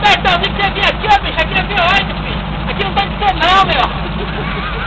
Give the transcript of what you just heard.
Bertão, tem que você vir aqui, ó, bicho. Aqui é violento, filho. Aqui não tá de ser não, meu.